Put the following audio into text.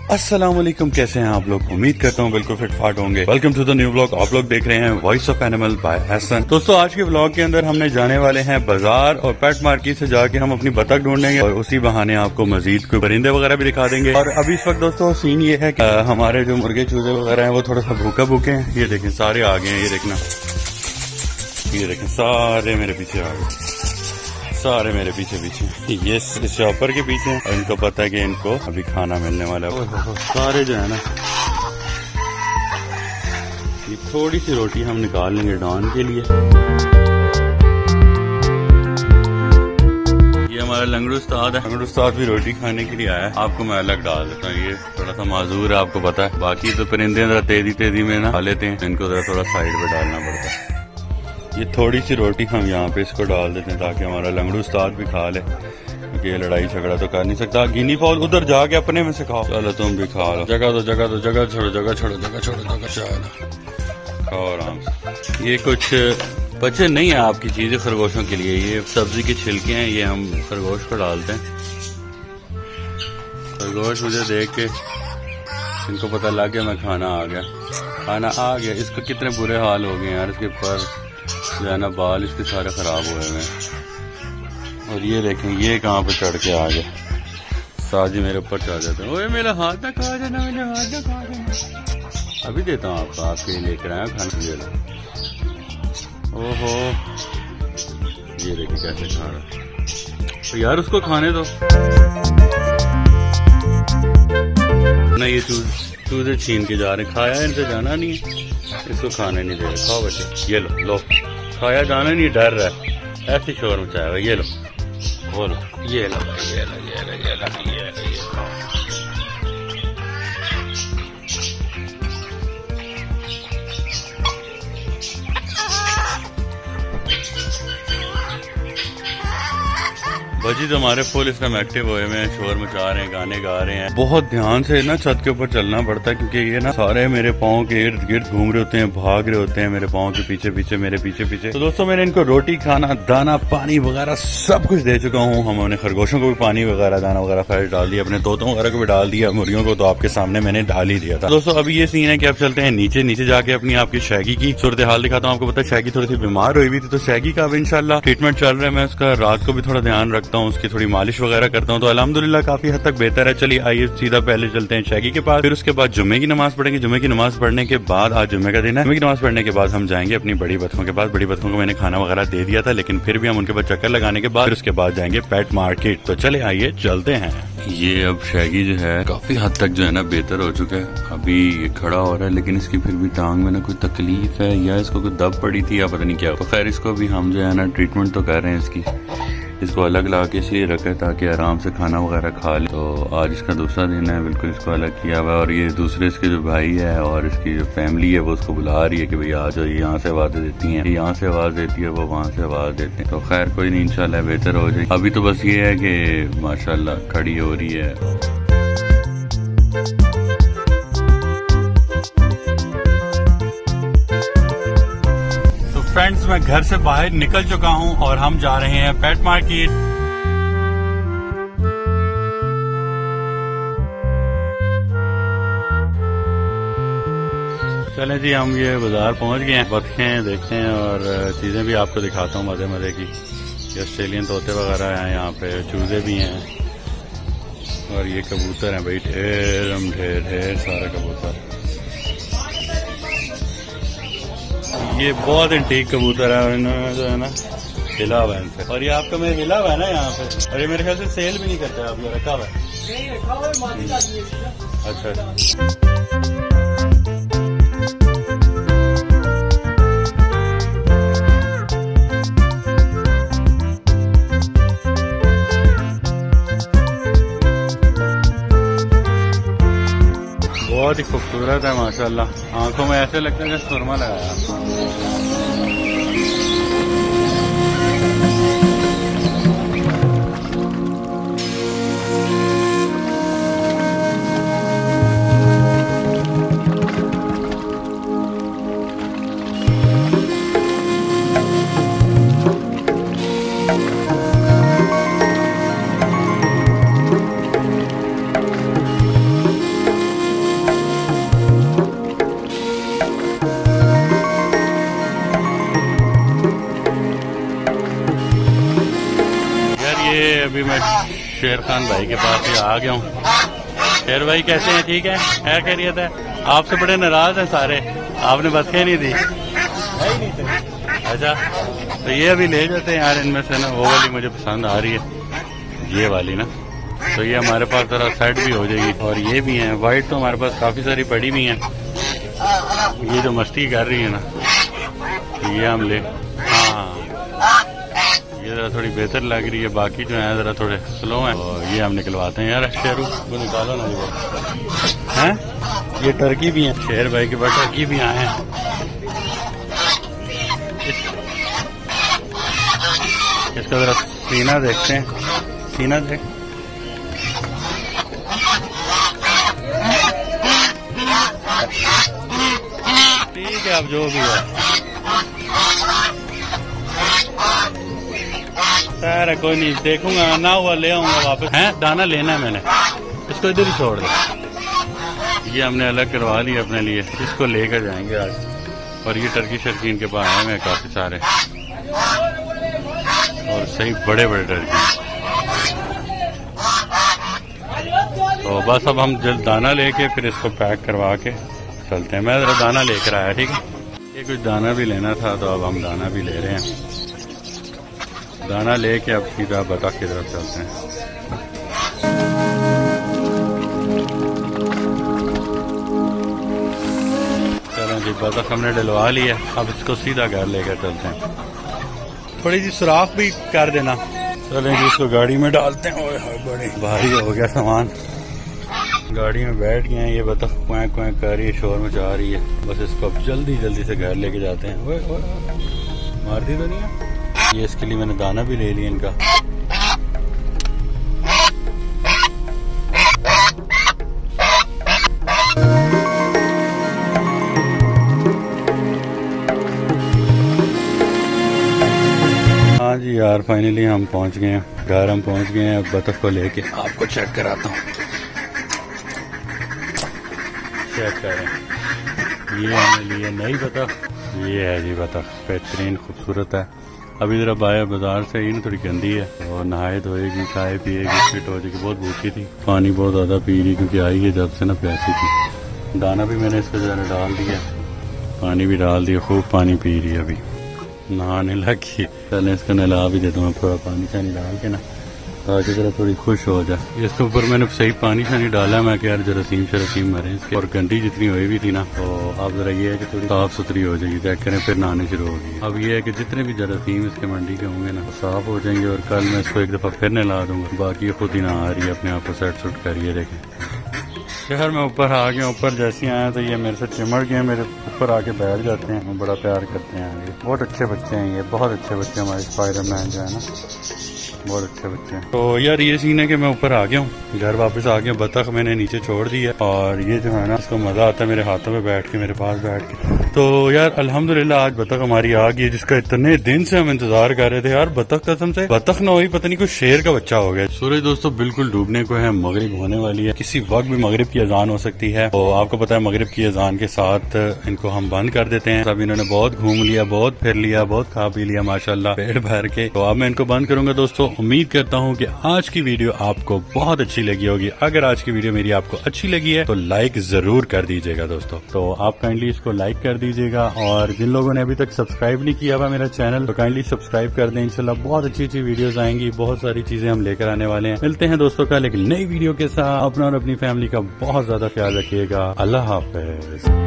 अस्सलाम वालेकुम, कैसे हैं आप लोग? उम्मीद करता हूँ बिल्कुल फिट फाट होंगे। Welcome to the new blog. आप लोग देख रहे हैं voice of animal by Hasan. दोस्तों, आज के ब्लॉग के अंदर हमने जाने वाले हैं बाजार और पेट मार्केट से जाके हम अपनी बतख ढूंढेंगे और उसी बहाने आपको मजीद कोई परिंदे वगैरह भी दिखा देंगे। और अभी इस वक्त दोस्तों सीन ये है कि हमारे जो मुर्गे चूजे वगैरह हैं वो थोड़ा सा भूखे हैं। ये देखें सारे आ गए हैं, ये देखना, ये देखें सारे मेरे पीछे आ गए, सारे मेरे पीछे ये शॉपर के पीछे हैं और इनको पता है कि इनको अभी खाना मिलने वाला है। सारे जो है ना, ये थोड़ी सी रोटी हम निकाल लेंगे डॉन के लिए। ये हमारा लंगड़ू उस्ताद है, लंगड़ू उस्ताद भी रोटी खाने के लिए आया है। आपको मैं अलग डाल देता हूँ, ये थोड़ा सा माजूर है, आपको पता है। बाकी तो परिंदे जरा तेजी में ना खा लेते हैं, इनको जरा थोड़ा साइड पे डालना पड़ता है। ये थोड़ी सी रोटी हम यहाँ पे इसको डाल देते हैं ताकि हमारा लंगड़ू उस्ताद भी खा ले, क्योंकि ये लड़ाई झगड़ा तो कर नहीं सकता। गिनी फॉल उधर जाके अपने में से खाओ। चलो तुम भी खा लो, जगह छोड़ो, खाओ आराम से। ये कुछ बचे नहीं है आपकी चीजें खरगोशों के लिए। ये सब्जी के छिलके हैं, ये हम खरगोश को डालते हैं। खरगोश मुझे देख के इनको पता लग गया मैं खाना आ गया। इसको कितने बुरे हाल हो गए यार, इसके पर जो है ना बाल इसके सारे खराब हुए हैं। और ये देखें ये कहाँ पे चढ़ के आ गया, साजी मेरे ऊपर चढ़ जाते हैं। ओए मेरा हाथ ना खा जाना, मेरे हाथ ना खा जाना। अभी देता हूँ आपको, आपके लिए लेकर आया खाना। ले लो। ओहो, ये देखें कैसे खा रहा। तो यार उसको खाने दो ना। ये चूजे छीन के जा रहे, खाया इनसे जाना नहीं है, इसको खाने नहीं दे रहे। खाओ बच्चे, ये लो, खाया जाना नहीं, डर रहा है, ऐसे शोर मचाएगा। ये लो, बोलो, ये लो। बजी तो हमारे फुल इस टाइम एक्टिव हुए हैं, शोर मचा रहे हैं, गाने गा रहे हैं। बहुत ध्यान से ना छत के ऊपर चलना पड़ता है, क्योंकि ये ना सारे मेरे पाँव के इर्द गिर्द घूम रहे होते हैं, भाग रहे होते हैं मेरे पाँव के पीछे मेरे पीछे। तो दोस्तों, मैंने इनको रोटी, खाना, दाना, पानी वगैरह सब कुछ दे चुका हूँ। हमने खरगोशों को भी पानी वगैरह, दाना वगैरह खैर डाल दिया, अपने तोतों वगैरह को भी डाल दिया, मुर्गियों को तो आपके सामने मैंने डाल ही दिया था। दोस्तों, अभी ये सीन है कि अब चलते हैं नीचे जाके अपनी आपकी शैगी की सूरत हाल दिखाता हूँ। आपको पता है शैगी थोड़ी सी बीमार हुई थी, तो शैगी का अब इंशाल्लाह ट्रीटमेंट चल रहा है। मैं उसका रात को भी थोड़ा ध्यान रखता हूँ, उसकी थोड़ी मालिश वगैरह करता हूँ, तो अल्हम्दुलिल्लाह काफी हद तक बेहतर है। चलिए आइए सीधा पहले चलते हैं शैगी के पास, फिर उसके बाद जुम्मे की नमाज पढ़ेंगे। जुम्मे की नमाज पढ़ने के बाद, आज जुम्मे का दिन है, जुम्मे की नमाज पढ़ने के बाद हम जाएंगे अपनी बड़ी बतखों के पास। बड़ी बतखों को मैंने खाना वगैरह दे दिया था, लेकिन फिर भी हम उनके पास चक्कर लगाने के बाद फिर उसके बाद जाएंगे पेट मार्केट। तो चले आइए चलते हैं। ये अब शैगी जो है काफी हद तक जो है ना बेहतर हो चुका है। अभी ये खड़ा हो रहा है, लेकिन इसकी फिर भी टांग में ना कोई तकलीफ है या इसको कोई दब पड़ी थी या पता नहीं क्या। तो खैर इसको भी हम जो है ना ट्रीटमेंट तो कर रहे हैं इसकी। इसको अलग ला के इसलिए रखा है ताकि आराम से खाना वगैरह खा ले। तो आज इसका दूसरा दिन है, बिल्कुल इसको अलग किया हुआ है। और ये दूसरे इसके जो भाई है और इसकी जो फैमिली है वो उसको बुला रही है कि भाई आ जाओ। यहाँ से आवाज़ें देती हैं, यहाँ से आवाज़ देती है, वो वहाँ से आवाज़ देते हैं। तो खैर कोई नहीं, इंशाल्लाह बेहतर हो जाए। अभी तो बस ये है कि माशाल्लाह खड़ी हो रही है। फ्रेंड्स, मैं घर से बाहर निकल चुका हूं और हम जा रहे हैं पेट मार्केट। चलें जी, हम ये बाजार पहुंच गए हैं। बतखें देखते हैं और चीजें भी आपको दिखाता हूं मजे की। ये ऑस्ट्रेलियन तोते वगैरह हैं, यहाँ पे चूजे भी हैं और ये कबूतर हैं भाई, ढेर सारे कबूतर। ये बहुत एंटीक कबूतर है और इन्होंने जो है ना हिला हुआ है इनसे। और ये आपका मेरे हिला हुआ है ना यहाँ पे, और ये मेरे ख्याल से सेल भी नहीं करता, आप ये रखा हुआ है। अच्छा, बहुत ही खूबसूरत है माशाल्लाह। आंखों में ऐसे लगता है कि सुरमा लगाया। शेर खान भाई के पास ही आ गया हूँ। शेर भाई कैसे हैं? ठीक है, खैरियत है? आपसे बड़े नाराज हैं सारे, आपने बस कह नहीं दी। अच्छा, तो ये अभी ले जाते हैं यार। इनमें से ना वो वाली मुझे पसंद आ रही है, ये वाली ना, तो ये हमारे पास जरा सेट भी हो जाएगी। और ये भी है वाइट, तो हमारे पास काफी सारी पड़ी भी हैं। ये जो मस्ती कर रही है ना, ये हम ले, हाँ ये जरा थोड़ी बेहतर लग रही है, बाकी जो है जरा थोड़े स्लो हैं। और ये हम निकलवाते हैं यार। शेरू को निकालो ना, ये हैं, ये टर्की भी है। शेर भाई के पास टर्की भी आए हैं। इसका जरा सीना देखते हैं, सीना देख। ठीक है, अब जो भी है सर, कोई नहीं, देखूंगा ना हुआ ले आऊंगा वापस। हैं, दाना लेना है मैंने, इसको इधर ही छोड़ दे। ये हमने अलग करवा लिया अपने लिए, इसको लेकर जाएंगे आज। और ये टर्की शर्की इनके पास आए हैं काफी सारे, और सही बड़े बड़े टर्की। तो बस अब हम जल्द दाना लेके फिर इसको पैक करवा के चलते हैं। मैं जरा दाना लेकर आया, ठीक है। ये कुछ दाना भी लेना था, तो अब हम दाना भी ले रहे हैं। दाना लेके अब सीधा बतख की तरफ चलते हैं। चलो जी, बतख हमने डलवा लिया, अब इसको सीधा घर लेकर चलते हैं। थोड़ी सी सुराख भी कर देना। चलें जी, इसको गाड़ी में डालते हैं। ओए बड़े भारी हो गया सामान। गाड़ी में बैठ गए हैं। ये बतख क्वैंक क्वैंक कर रही है, शोर मचा रही है। बस इसको अब जल्दी जल्दी से घर लेके जाते हैं। ओए मारती तो नहीं है ये? इसके लिए मैंने दाना भी ले लिया इनका। हाँ जी यार, फाइनली हम पहुंच गए हैं घर। हम पहुंच गए हैं। अब बतख को लेके आपको चेक कराता हूँ। चेक करें, ये हमने लिए नई बतख। ये है जी बतख, बेहतरीन खूबसूरत है। अभी जरा बाजार से ही ना, थोड़ी गंदी है, और नहाए धोएगी, खाए पिएगी, फिट हो जाएगी। बहुत भूखी थी, पानी बहुत ज्यादा पी रही, क्योंकि आई है जब से ना प्यासी थी। दाना भी मैंने इसको जरा डाल दिया, पानी भी डाल दिया, खूब पानी पी रही है। अभी नहाने लगी। चले इसको नहला भी देता हूँ थोड़ा पानी शानी डाल के ना, ताकि जरा थोड़ी खुश हो जाए। इसके ऊपर मैंने सही पानी शानी डाला। मैं क्या यार जरासीम शरासीम मरे इसके, और गंदी जितनी हुई भी थी ना, तो अब जरा ये है कि थोड़ी साफ सुथरी हो जाएगी। चेक करें, फिर नहाने शुरू होगी। अब ये है कि जितने भी जरासीम इसके मंडी के होंगे ना, साफ हो जाएंगे। और कल मैं इसको एक दफा फिर नहला दूंगा। बाकी ये खुद ही नहा रही है, अपने आप को सेट सुट करिए। देखें शहर में ऊपर आ गया। ऊपर जैसे आया तो ये मेरे से चिमड़ गए, मेरे ऊपर आके बैठ जाते हैं, बड़ा प्यार करते हैं। ये बहुत अच्छे बच्चे हैं, ये बहुत अच्छे बच्चे हमारे स्पाइडरमैन जो है ना, बहुत अच्छे बच्चे हैं। तो यार ये सीन है कि मैं ऊपर आ गया हूँ, घर वापस आ गया। बतख मैंने नीचे छोड़ दी है, और ये जो है ना, इसको मजा आता है मेरे हाथों में बैठ के, मेरे पास बैठ के। तो यार अल्हम्दुलिल्लाह आज बतख हमारी आ गई, जिसका इतने दिन से हम इंतजार कर रहे थे यार। बतख कसम से बतख ना हुई, पता नहीं कुछ शेर का बच्चा हो गया। सूरज दोस्तों बिल्कुल डूबने को है, मगरिब होने वाली है, किसी वक्त भी मगरिब की अजान हो सकती है। तो आपको पता है मगरिब की अजान के साथ इनको हम बंद कर देते हैं। अब इन्होंने बहुत घूम लिया, बहुत फिर लिया, बहुत खा पी लिया माशाल्लाह पेट भर के। तो अब मैं इनको बंद करूंगा दोस्तों। उम्मीद करता हूँ कि आज की वीडियो आपको बहुत अच्छी लगी होगी। अगर आज की वीडियो मेरी आपको अच्छी लगी है तो लाइक जरूर कर दीजिएगा दोस्तों। तो आप काइंडली इसको लाइक कर दीजिएगा, और जिन लोगों ने अभी तक सब्सक्राइब नहीं किया हुआ मेरा चैनल, तो काइंडली सब्सक्राइब कर दें। इंशाल्लाह बहुत अच्छी अच्छी वीडियोस आएंगी, बहुत सारी चीजें हम लेकर आने वाले हैं। मिलते हैं दोस्तों कल एक नई वीडियो के साथ। अपना और अपनी फैमिली का बहुत ज्यादा ख्याल रखिएगा। अल्लाह हाफिज।